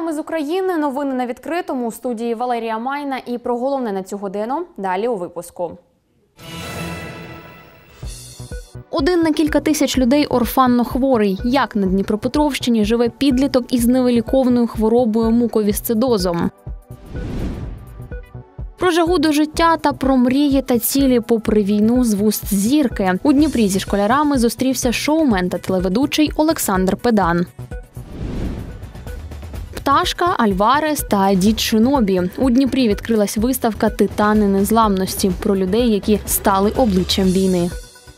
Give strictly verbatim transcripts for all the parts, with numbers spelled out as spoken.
Вітаємо з України. Новини на відкритому. У студії Валерія Майна. І про головне на цю годину далі у випуску. Один на кілька тисяч людей орфанно хворий. Як на Дніпропетровщині живе підліток із невиліковною хворобою муковісцидозом. Про жагу до життя та про мрії та цілі попри війну з вуст зірки. У Дніпрі зі школярами зустрівся шоумен та телеведучий Олександр Педан. Пташка, Альварес та дід Шинобі. У Дніпрі відкрилась виставка «Титани незламності» про людей, які стали обличчям війни.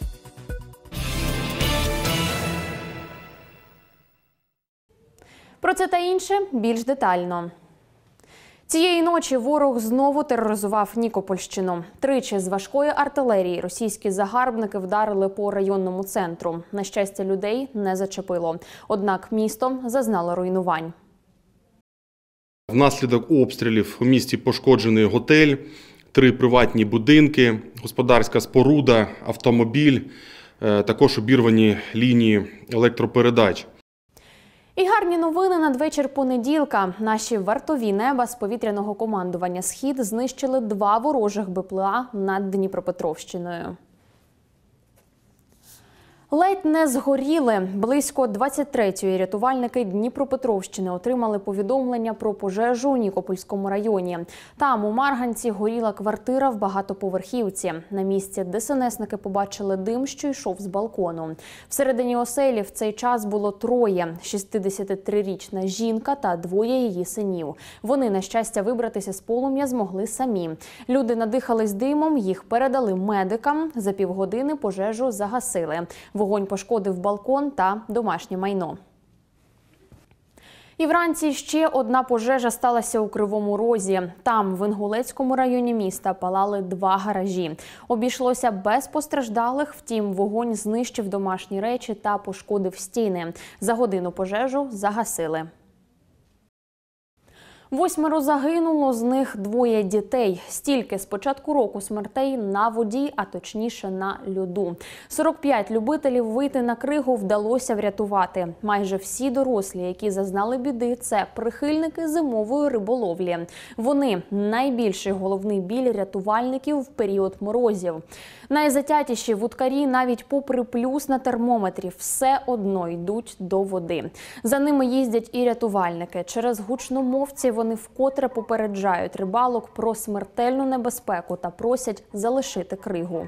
Про це та інше більш детально. Цієї ночі ворог знову тероризував Нікопольщину. Тричі з важкої артилерії російські загарбники вдарили по районному центру. На щастя, людей не зачепило. Однак місто зазнало руйнувань. Внаслідок обстрілів у місті пошкоджений готель, три приватні будинки, господарська споруда, автомобіль, також обірвані лінії електропередач. І гарні новини надвечір понеділка. Наші вартові неба з повітряного командування «Схід» знищили два ворожих БПЛА над Дніпропетровщиною. Ледь не згоріли. Близько двадцять третьої рятувальники Дніпропетровщини отримали повідомлення про пожежу у Нікопольському районі. Там у Марганці горіла квартира в багатоповерхівці. На місці ДСНСники побачили дим, що йшов з балкону. Всередині оселі в цей час було троє – шістдесятитрирічна жінка та двоє її синів. Вони, на щастя, вибратися з полум'я змогли самі. Люди надихались димом, їх передали медикам. За півгодини пожежу загасили. Вогонь пошкодив балкон та домашнє майно. І вранці ще одна пожежа сталася у Кривому Розі. Там, в Інгулецькому районі міста, палали два гаражі. Обійшлося без постраждалих, втім, вогонь знищив домашні речі та пошкодив стіни. За годину пожежу загасили. Восьмеро загинуло, з них двоє дітей. Стільки з початку року смертей на воді, а точніше на льоду. сорок п'ять любителів вийти на кригу вдалося врятувати. Майже всі дорослі, які зазнали біди, це прихильники зимової риболовлі. Вони – найбільший головний біль рятувальників в період морозів. Найзатятіші вудкарі навіть попри плюс на термометрі все одно йдуть до води. За ними їздять і рятувальники. Через гучномовці вони вкотре попереджають рибалок про смертельну небезпеку та просять залишити кригу.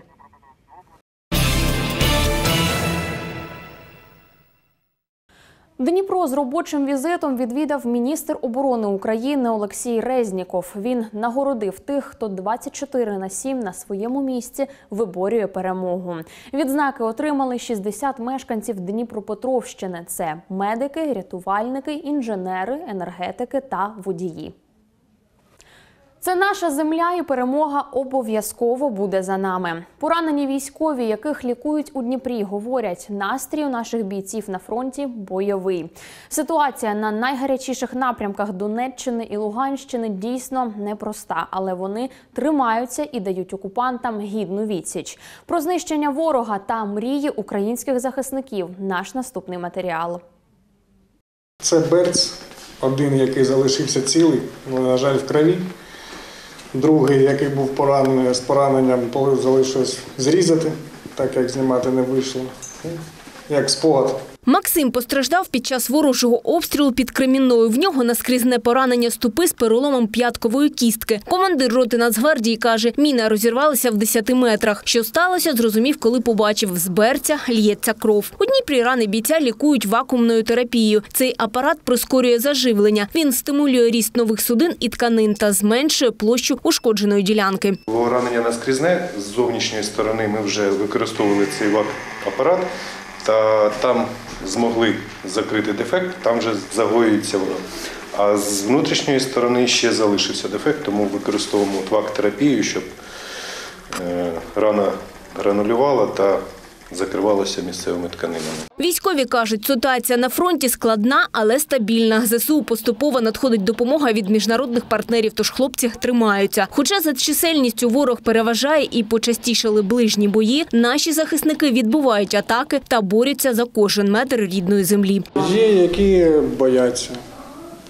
Дніпро з робочим візитом відвідав міністр оборони України Олексій Резніков. Він нагородив тих, хто двадцять чотири на сім на своєму місці виборює перемогу. Відзнаки отримали шістдесят мешканців Дніпропетровщини. Це медики, рятувальники, інженери, енергетики та водії. Це наша земля і перемога обов'язково буде за нами. Поранені військові, яких лікують у Дніпрі, говорять, настрій у наших бійців на фронті бойовий. Ситуація на найгарячіших напрямках Донеччини і Луганщини дійсно непроста, але вони тримаються і дають окупантам гідну відсіч. Про знищення ворога та мрії українських захисників – наш наступний матеріал. Це берц, один, який залишився цілий, але, на жаль, в крові. Другий, який був поранений, з пораненням, залишилось зрізати, так як знімати не вийшло, як спогад. Максим постраждав під час ворожого обстрілу під Кремінною. В нього наскрізне поранення стопи з переломом п'яткової кістки. Командир роти Нацгвардії каже, міна розірвалася в десяти метрах. Що сталося, зрозумів, коли побачив, з берця л'ється кров. У Дніпрі рани бійця лікують вакуумною терапією. Цей апарат прискорює заживлення. Він стимулює ріст нових судин і тканин та зменшує площу ушкодженої ділянки. Поранення наскрізне, з зовнішньої сторони ми вже використовували цей вак-апарат. Та там змогли закрити дефект, там вже загоюється воно. А з внутрішньої сторони ще залишився дефект, тому використовуємо вак-терапію, щоб рана гранулювала та закривалося місцевими тканинами. Військові кажуть, ситуація на фронті складна, але стабільна. ЗСУ поступово надходить допомога від міжнародних партнерів, тож хлопці тримаються. Хоча за чисельністю ворог переважає і почастішали ближні бої, наші захисники відбувають атаки та борються за кожен метр рідної землі. Є, які бояться.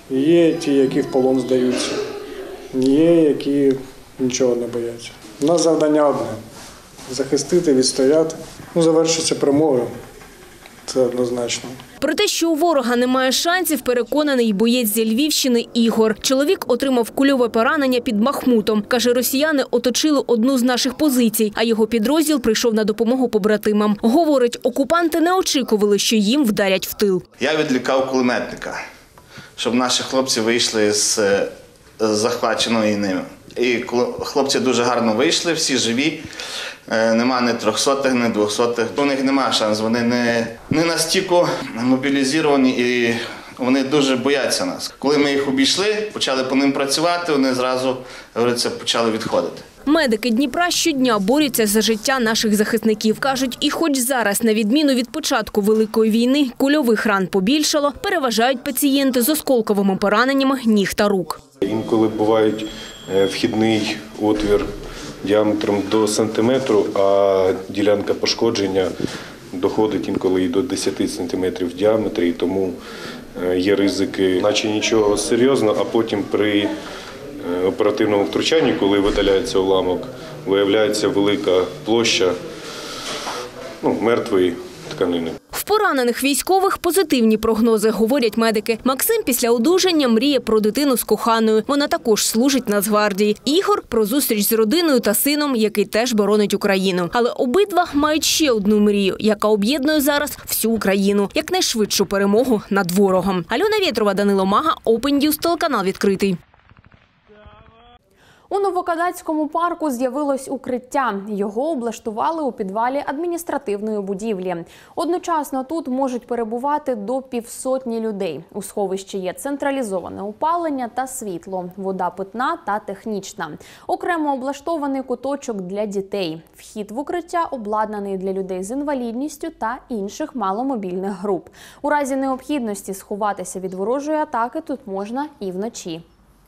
Є ті, які в полон здаються, є, які нічого не бояться. У нас завдання одне – захистити, відстояти. Ну, завершиться перемогою. Це однозначно. Про те, що у ворога немає шансів, переконаний боєць зі Львівщини Ігор. Чоловік отримав кульове поранення під Бахмутом. Каже, росіяни оточили одну з наших позицій, а його підрозділ прийшов на допомогу побратимам. Говорить, окупанти не очікували, що їм вдарять в тил. Я відлікав кулеметника, щоб наші хлопці вийшли з захваченої ними. І хлопці дуже гарно вийшли, всі живі. Нема ні трьохсотих, ні двохсотих. У них немає шансу. Вони не, не настільки мобілізовані і вони дуже бояться нас. Коли ми їх обійшли, почали по ним працювати, вони зразу, говориться, почали відходити. Медики Дніпра щодня борються за життя наших захисників. Кажуть, і хоч зараз, на відміну від початку Великої війни, кульових ран побільшало, переважають пацієнти з осколковими пораненнями ніг та рук. Інколи бувають вхідний отвір діаметром до сантиметру, а ділянка пошкодження доходить інколи і до десяти сантиметрів в діаметрі, і тому є ризики, наче нічого серйозного, а потім при оперативному втручанні, коли видаляється уламок, виявляється велика площа ну, мертвої тканини. В поранених військових позитивні прогнози, говорять медики. Максим після одужання мріє про дитину з коханою. Вона також служить в Нацгвардії. Ігор – про зустріч з родиною та сином, який теж боронить Україну. Але обидва мають ще одну мрію, яка об'єднує зараз всю Україну. Якнайшвидшу перемогу над ворогом. Альона Вєтрова, Данило Мага, Open News, телеканал відкритий. У Новокадацькому парку з'явилось укриття. Його облаштували у підвалі адміністративної будівлі. Одночасно тут можуть перебувати до півсотні людей. У сховищі є централізоване опалення та світло, вода питна та технічна. Окремо облаштований куточок для дітей. Вхід в укриття обладнаний для людей з інвалідністю та інших маломобільних груп. У разі необхідності сховатися від ворожої атаки тут можна і вночі.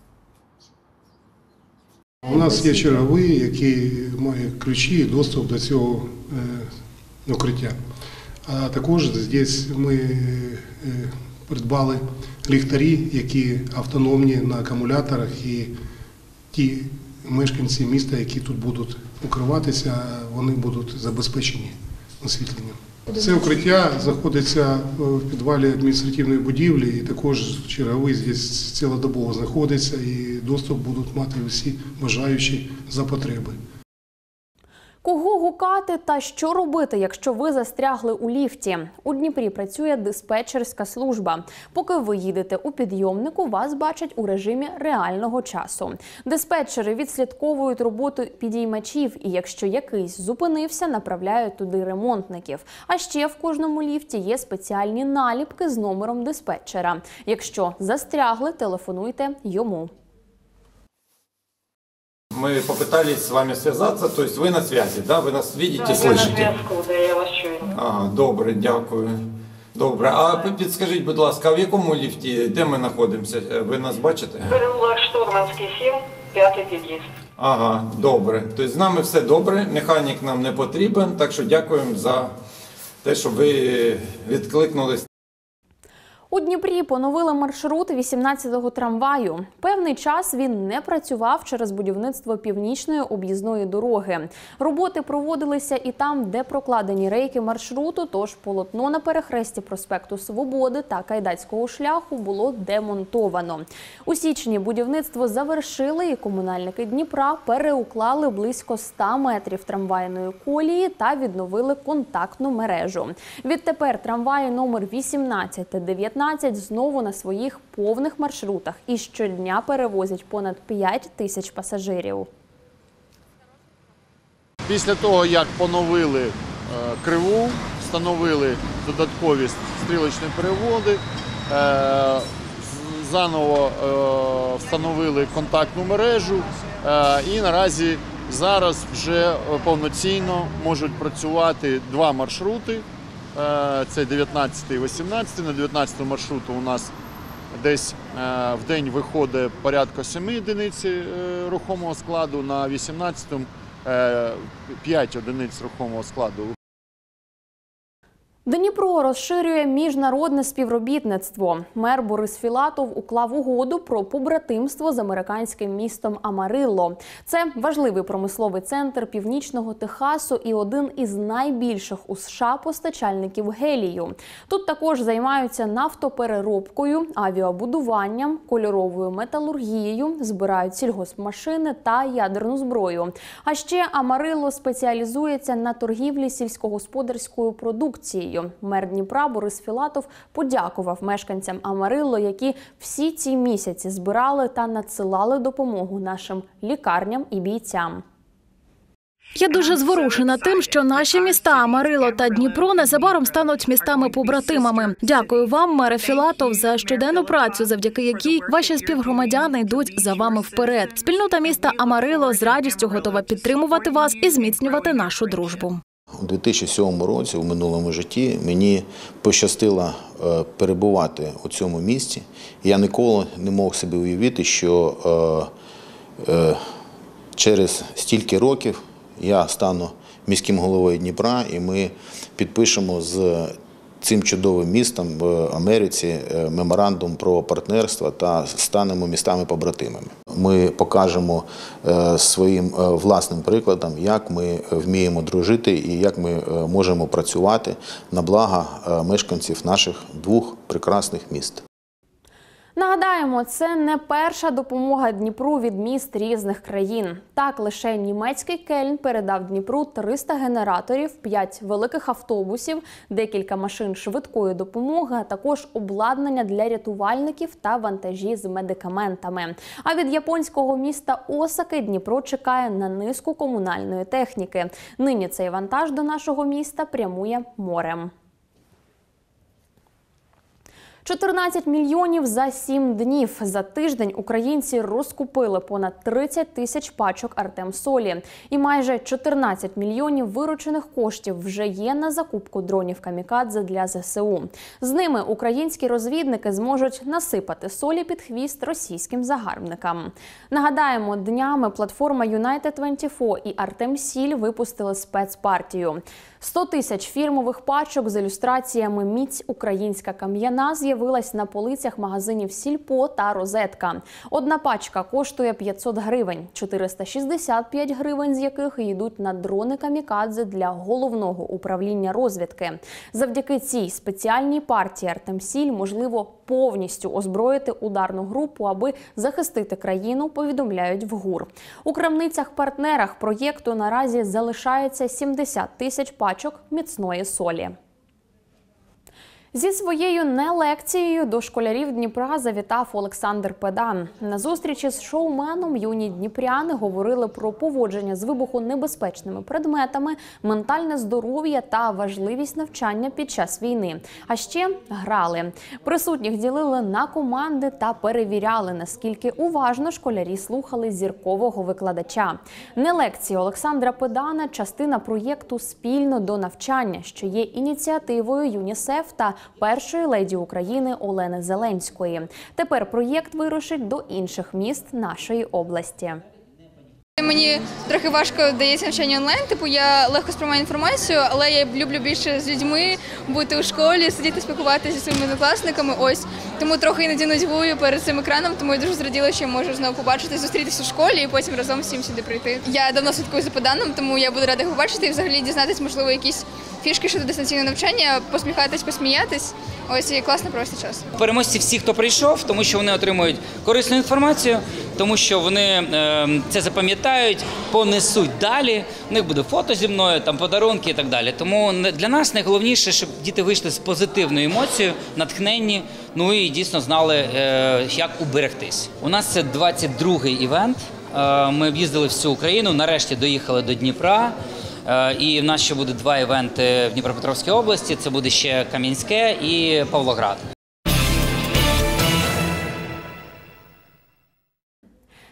У нас є черговий, який має ключі і доступ до цього е, укриття. А також тут ми е, придбали ліхтарі, які автономні на акумуляторах, і ті мешканці міста, які тут будуть укриватися, вони будуть забезпечені освітленням. Це укриття знаходиться в підвалі адміністративної будівлі, і також черговий здесь цілодобово знаходиться, і доступ будуть мати усі бажаючі за потреби. Кого гукати та що робити, якщо ви застрягли у ліфті? У Дніпрі працює диспетчерська служба. Поки ви їдете у підйомнику, вас бачать у режимі реального часу. Диспетчери відслідковують роботу підіймачів і якщо якийсь зупинився, направляють туди ремонтників. А ще в кожному ліфті є спеціальні наліпки з номером диспетчера. Якщо застрягли, телефонуйте йому. Мы попытались с вами связаться, то есть вы на связи, да? Вы нас видите, да, слышите? Я на зв'язку, да, я вас чую. Ага, добре, дякую. Добре. А підскажіть, будь ласка, а в якому ліфті, де ми знаходимося? Ви нас бачите? Переулок Штурманський, сім, п'ятий під'їзд. Ага, добре. Тобто з нами все добре, механік нам не потрібен, так що дякуємо за те, що ви відкликнулись. У Дніпрі поновили маршрут вісімнадцятого трамваю. Певний час він не працював через будівництво північної об'їзної дороги. Роботи проводилися і там, де прокладені рейки маршруту, тож полотно на перехресті проспекту Свободи та Кайдацького шляху було демонтовано. У січні будівництво завершили і комунальники Дніпра переуклали близько ста метрів трамвайної колії та відновили контактну мережу. Відтепер трамваї номер вісімнадцять та дев'ятнадцять знову на своїх повних маршрутах і щодня перевозять понад п'ять тисяч пасажирів. Після того, як поновили Криву, встановили додаткові стрілочні переводи, заново встановили контактну мережу і наразі зараз вже повноцінно можуть працювати два маршрути. Це дев'ятнадцятий і вісімнадцятий. На дев'ятнадцятому маршруту у нас десь в день виходить порядка семи одиниць рухомого складу, на вісімнадцятому п'ять одиниць рухомого складу. Дніпро розширює міжнародне співробітництво. Мер Борис Філатов уклав угоду про побратимство з американським містом Амарилло. Це важливий промисловий центр Північного Техасу і один із найбільших у США постачальників гелію. Тут також займаються нафтопереробкою, авіабудуванням, кольоровою металургією, збирають сільгоспмашини та ядерну зброю. А ще Амарилло спеціалізується на торгівлі сільськогосподарською продукцією. Мер Дніпра Борис Філатов подякував мешканцям Амарилло, які всі ці місяці збирали та надсилали допомогу нашим лікарням і бійцям. Я дуже зворушена тим, що наші міста Амарилло та Дніпро незабаром стануть містами-побратимами. Дякую вам, мере Філатов, за щоденну працю, завдяки якій ваші співгромадяни йдуть за вами вперед. Спільнота міста Амарилло з радістю готова підтримувати вас і зміцнювати нашу дружбу. У дві тисячі сьомому році, у минулому житті, мені пощастило перебувати у цьому місті. Я ніколи не мог собі уявити, що е, е, через стільки років я стану міським головою Дніпра, і ми підпишемо з цим чудовим містом в Америці меморандум про партнерство та станемо містами-побратимами. Ми покажемо своїм власним прикладом, як ми вміємо дружити і як ми можемо працювати на благо мешканців наших двох прекрасних міст. Нагадаємо, це не перша допомога Дніпру від міст різних країн. Так, лише німецький Кельн передав Дніпру триста генераторів, п'ять великих автобусів, декілька машин швидкої допомоги, а також обладнання для рятувальників та вантажі з медикаментами. А від японського міста Осаки Дніпро чекає на низку комунальної техніки. Нині цей вантаж до нашого міста прямує морем. чотирнадцять мільйонів за сім днів. За тиждень українці розкупили понад тридцять тисяч пачок Артем-солі. І майже чотирнадцять мільйонів виручених коштів вже є на закупку дронів «Камікадзе» для зе се у. З ними українські розвідники зможуть насипати солі під хвіст російським загарбникам. Нагадаємо, днями платформа Юнайтед двадцять чотири і Артем-сіль випустили спецпартію. сто тисяч фірмових пачок з ілюстраціями «Міць українська кам'яна» з'явилась на полицях магазинів «Сільпо» та «Розетка». Одна пачка коштує п'ятсот гривень, чотириста шістдесят п'ять гривень з яких йдуть на дрони «Камікадзе» для головного управління розвідки. Завдяки цій спеціальній партії Артем-сіль можливо повністю озброїти ударну групу, аби захистити країну, повідомляють в ГУР. У крамницях-партнерах проєкту наразі залишається сімдесят тисяч пачок міцної солі. Зі своєю не-лекцією до школярів Дніпра завітав Олександр Педан. На зустрічі з шоуменом юні дніпряни говорили про поводження з вибухонебезпечними предметами, ментальне здоров'я та важливість навчання під час війни. А ще грали. Присутніх ділили на команди та перевіряли, наскільки уважно школярі слухали зіркового викладача. Не-лекція Олександра Педана – частина проєкту «Спільно до навчання», що є ініціативою ЮНІСЕФ та першої леді України Олени Зеленської. Тепер проєкт вирушить до інших міст нашої області. Мені трохи важко дається навчання онлайн, типу я легко сприймаю інформацію, але я люблю більше з людьми бути у школі, сидіти, спілкуватися зі своїми однокласниками. Ось тому трохи іноді нудьгую перед цим екраном, тому я дуже зраділа, що я можу знову побачити, зустрітися у школі і потім разом всім сюди прийти. Я давно слідкую за Педаном, тому я буду рада їх побачити і взагалі дізнатись, можливо, якісь фішки щодо дистанційного навчання, посміхатись, посміятись. Ось і класно провести час. Переможці всі, хто прийшов, тому що вони отримують корисну інформацію, тому що вони е, це запам'ятають, понесуть далі. У них буде фото зі мною, там подарунки і так далі. Тому для нас найголовніше, щоб діти вийшли з позитивною емоцією, натхненні, ну і дійсно знали, е, як уберегтись. У нас це двадцять другий івент. Е, ми об'їздили всю Україну, нарешті доїхали до Дніпра. І в нас ще буде два івенти в Дніпропетровській області. Це буде ще Кам'янське і Павлоград.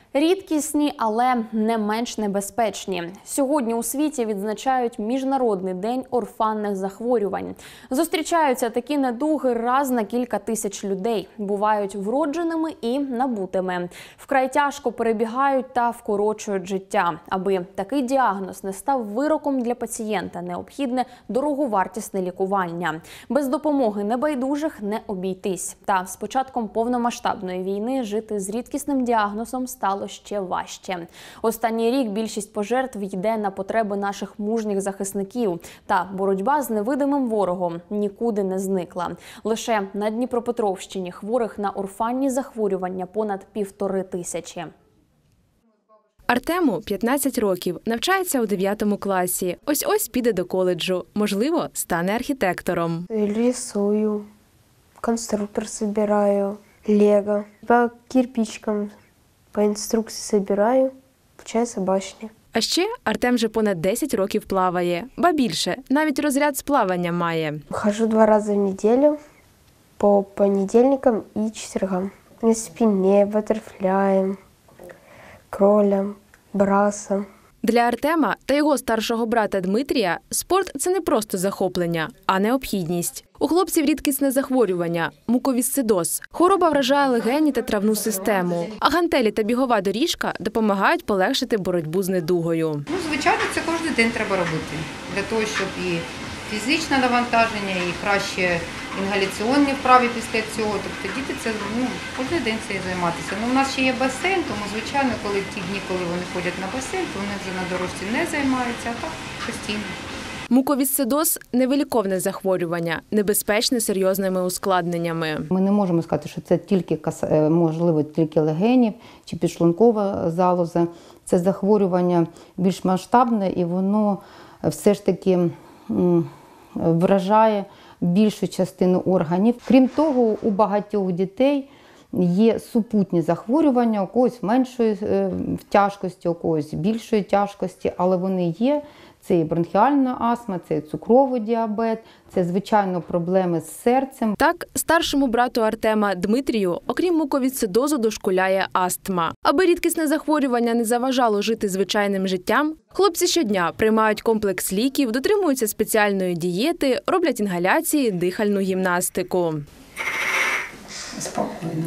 Рідкісні, але не менш небезпечні. Сьогодні у світі відзначають Міжнародний день орфанних захворювань. Зустрічаються такі недуги раз на кілька тисяч людей. Бувають вродженими і набутими. Вкрай тяжко перебігають та вкорочують життя. Аби такий діагноз не став вироком для пацієнта, необхідне дороговартісне лікування. Без допомоги небайдужих не обійтись. Та з початком повномасштабної війни жити з рідкісним діагнозом стало ще важче. Останній рік більшість пожертв йде на потреби наших мужніх захисників. Та боротьба з невидимим ворогом нікуди не зникла. Лише на Дніпропетровщині хворих на орфанні захворювання понад півтори тисячі. Артему п'ятнадцять років, навчається у дев'ятому класі. Ось-ось піде до коледжу. Можливо, стане архітектором. Рисую, конструктор собираю, лего, по кирпичкам. По інструкції збираю, получається башня. А ще Артем вже понад десять років плаває. Ба більше, навіть розряд з плавання має. Хожу два рази в неділю, по понедільникам і четвергам. На спині, батерфляєм, кролем, брасом. Для Артема та його старшого брата Дмитрія спорт – це не просто захоплення, а необхідність. У хлопців рідкісне захворювання – муковісцидоз. Хвороба вражає легені та травну систему. А гантелі та бігова доріжка допомагають полегшити боротьбу з недугою. Ну, звичайно, це кожен день треба робити. Для того, щоб і фізичне навантаження, і краще інгаляційні вправи після цього. Тобто діти це, ну, кожен день цим займатися. Ну, у нас ще є басейн, тому, звичайно, коли ті дні, коли вони ходять на басейн, то вони вже на дорожці не займаються, а так постійно. Муковісцидоз – невиліковне захворювання, небезпечне серйозними ускладненнями. Ми не можемо сказати, що це тільки, можливо, тільки легенів чи підшлункова залоза. Це захворювання більш масштабне і воно все ж таки вражає більшу частину органів. Крім того, у багатьох дітей є супутні захворювання, у когось меншої тяжкості, у когось більшої тяжкості, але вони є. Це і бронхіальна астма, це і цукровий діабет, це, звичайно, проблеми з серцем. Так, старшому брату Артема Дмитрію, окрім муковісцидозу, дошкуляє астма. Аби рідкісне захворювання не заважало жити звичайним життям, хлопці щодня приймають комплекс ліків, дотримуються спеціальної дієти, роблять інгаляції, дихальну гімнастику. Спокійно.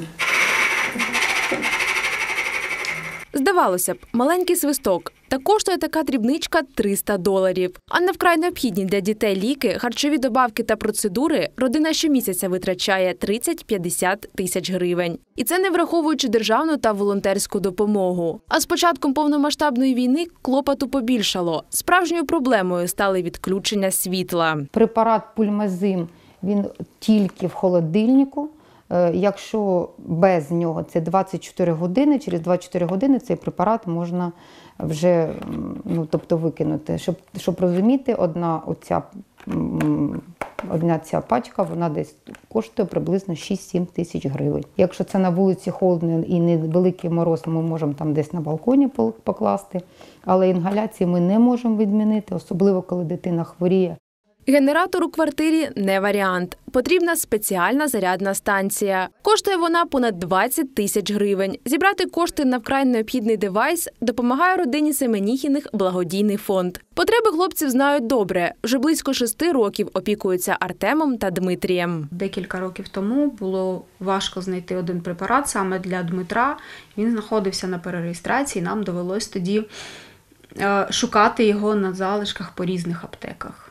Здавалося б, маленький свисток. Та коштує така дрібничка триста доларів. А на вкрай необхідні для дітей ліки, харчові добавки та процедури родина щомісяця витрачає тридцять-п'ятдесят тисяч гривень. І це не враховуючи державну та волонтерську допомогу. А з початком повномасштабної війни клопоту побільшало. Справжньою проблемою стали відключення світла. Препарат Пульмазим, він тільки в холодильнику. Якщо без нього це двадцять чотири години, через двадцять чотири години цей препарат можна вже, ну, тобто викинути. Щоб, щоб розуміти, одна, оця, одна ця пачка, вона десь коштує приблизно шість-сім тисяч гривень. Якщо це на вулиці холодно і невеликий мороз, ми можемо там десь на балконі покласти, але інгаляції ми не можемо відмінити, особливо коли дитина хворіє. Генератор у квартирі – не варіант. Потрібна спеціальна зарядна станція. Коштує вона понад двадцять тисяч гривень. Зібрати кошти на вкрай необхідний девайс допомагає родині Семеніхіних благодійний фонд. Потреби хлопців знають добре. Вже близько шести років опікуються Артемом та Дмитрієм. Декілька років тому було важко знайти один препарат саме для Дмитра. Він знаходився на перереєстрації, нам довелось тоді шукати його на залишках по різних аптеках.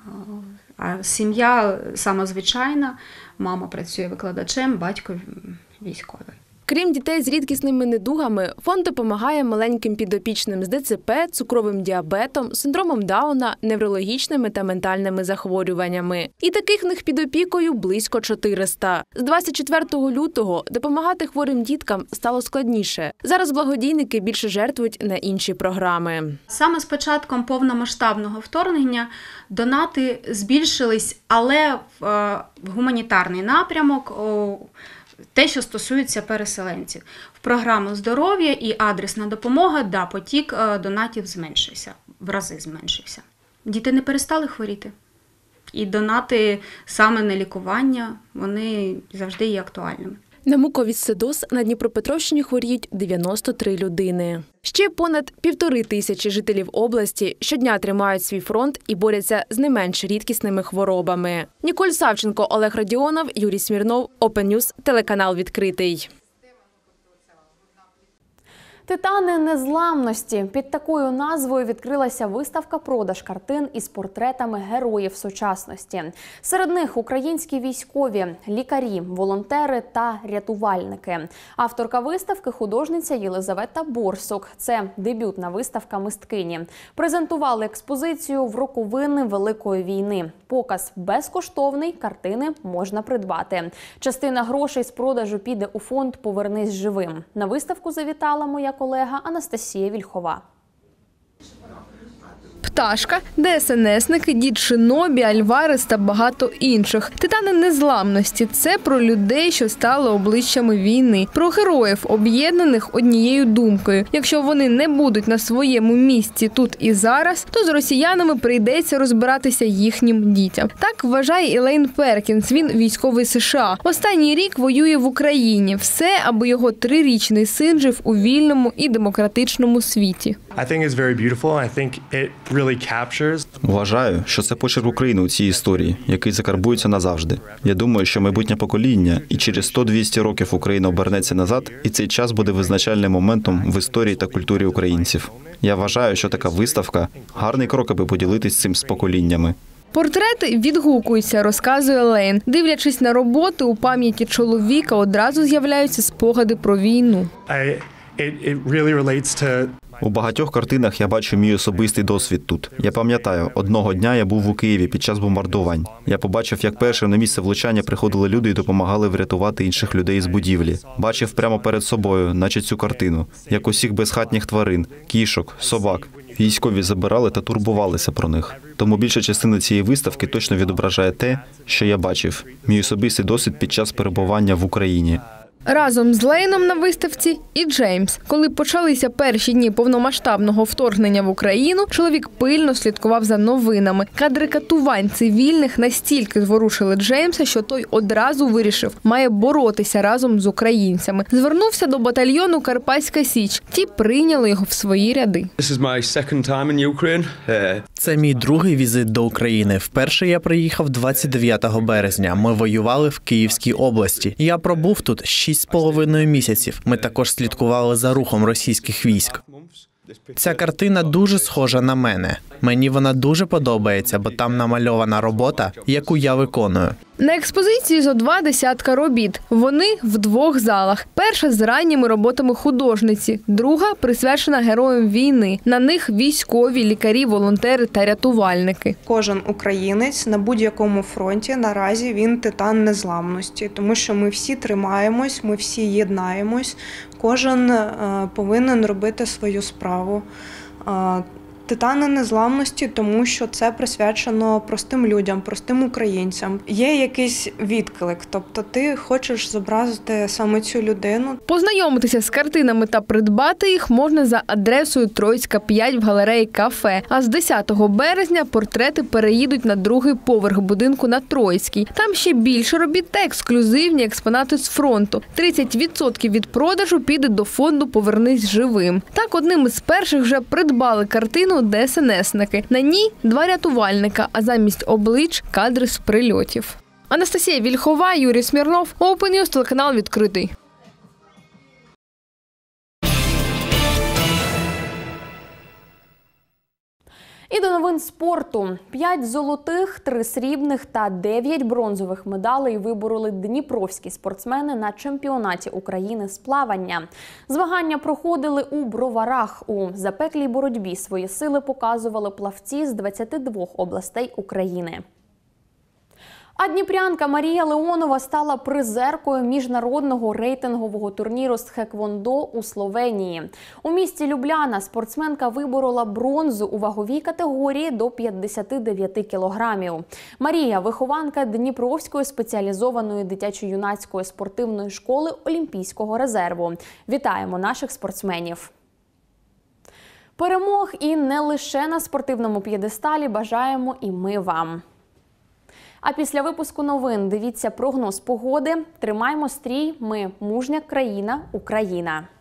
А сім'я сама звичайна, мама працює викладачем, батько військовий. Крім дітей з рідкісними недугами, фонд допомагає маленьким підопічним з ДЦП, цукровим діабетом, синдромом Дауна, неврологічними та ментальними захворюваннями. І таких в них під опікою близько чотириста. З двадцять четвертого лютого допомагати хворим діткам стало складніше. Зараз благодійники більше жертвують на інші програми. Саме з початком повномасштабного вторгнення донати збільшились, але в гуманітарний напрямок, те, що стосується переселенців. В програму здоров'я і адресна допомога, да, потік донатів зменшився, в рази зменшився. Діти не перестали хворіти. І донати саме на лікування, вони завжди є актуальними. На муковісцидоз на Дніпропетровщині хворіють дев'яносто три людини. Ще понад півтори тисячі жителів області щодня тримають свій фронт і борються з не менш рідкісними хворобами. Ніколь Савченко, Олег Радіонов, Юрій Смірнов, Open News, телеканал «Відкритий». Титани незламності. Під такою назвою відкрилася виставка-продаж картин із портретами героїв сучасності. Серед них українські військові, лікарі, волонтери та рятувальники. Авторка виставки – художниця Єлизавета Борсук. Це дебютна виставка мисткині. Презентували експозицію в роковини Великої війни. Показ безкоштовний, картини можна придбати. Частина грошей з продажу піде у фонд «Повернись живим». На виставку завітала моя колега Анастасія Вільхова. Пташка, ДСНСники, Дід Шинобі, Альварес та багато інших. Титани незламності – це про людей, що стали обличчями війни. Про героїв, об'єднаних однією думкою. Якщо вони не будуть на своєму місці тут і зараз, то з росіянами прийдеться розбиратися їхнім дітям. Так вважає Елейн Перкінс. Він військовий США. Останній рік воює в Україні. Все, аби його трирічний син жив у вільному і демократичному світі. Вважаю, що це почерк України у цій історії, який закарбується назавжди. Я думаю, що майбутнє покоління і через сто-двісті років Україна обернеться назад, і цей час буде визначальним моментом в історії та культурі українців. Я вважаю, що така виставка – гарний крок, аби поділитись цим з поколіннями. Портрети відгукуються, розказує Лейн. Дивлячись на роботи, у пам'яті чоловіка одразу з'являються спогади про війну. У багатьох картинах я бачу мій особистий досвід тут. Я пам'ятаю, одного дня я був у Києві під час бомбардувань. Я побачив, як першим на місце влучання приходили люди і допомагали врятувати інших людей з будівлі. Бачив прямо перед собою, наче цю картину, як усіх безхатніх тварин, кішок, собак. Військові забирали та турбувалися про них. Тому більша частина цієї виставки точно відображає те, що я бачив. Мій особистий досвід під час перебування в Україні. Разом з Лейном на виставці і Джеймс. Коли почалися перші дні повномасштабного вторгнення в Україну, чоловік пильно слідкував за новинами. Кадри катувань цивільних настільки зворушили Джеймса, що той одразу вирішив, має боротися разом з українцями. Звернувся до батальйону «Карпатська Січ». Ті прийняли його в свої ряди. Це мій другий візит до України. Вперше я приїхав двадцять дев'ятого березня. Ми воювали в Київській області. Я пробув тут шість з половиною місяців. Ми також слідкували за рухом російських військ. Ця картина дуже схожа на мене. Мені вона дуже подобається, бо там намальована робота, яку я виконую. На експозиції зо два десятка робіт. Вони в двох залах. Перша з ранніми роботами художниці, друга присвячена героям війни. На них військові, лікарі, волонтери та рятувальники. Кожен українець на будь-якому фронті наразі він титан незламності, тому що ми всі тримаємось, ми всі єднаємось, кожен е, повинен робити свою справу. Е, Титани незламності, тому що це присвячено простим людям, простим українцям. Є якийсь відклик, тобто ти хочеш зобразити саме цю людину. Познайомитися з картинами та придбати їх можна за адресою Троїцька, п'ять в галереї «Кафе». А з десятого березня портрети переїдуть на другий поверх будинку на Троїцькій. Там ще більше робіт та ексклюзивні експонати з фронту. тридцять відсотків від продажу піде до фонду «Повернись живим». Так, одним із перших вже придбали картину ДСНСники. На ній два рятувальника, а замість облич – кадри з прильотів. Анастасія Вільхова, Юрій Смірнов, Open News, телеканал «Відкритий». І до новин спорту. П'ять золотих, три срібних та дев'ять бронзових медалей вибороли дніпровські спортсмени на чемпіонаті України з плавання. Змагання проходили у Броварах. У запеклій боротьбі свої сили показували плавці з двадцяти двох областей України. А дніпрянка Марія Леонова стала призеркою міжнародного рейтингового турніру з тхеквондо у Словенії. У місті Любляна спортсменка виборола бронзу у ваговій категорії до п'ятдесяти дев'яти кілограмів. Марія – вихованка Дніпровської спеціалізованої дитячо-юнацької спортивної школи Олімпійського резерву. Вітаємо наших спортсменів! Перемог і не лише на спортивному п'єдесталі бажаємо і ми вам. А після випуску новин дивіться прогноз погоди. Тримаймо стрій, ми мужня країна, Україна.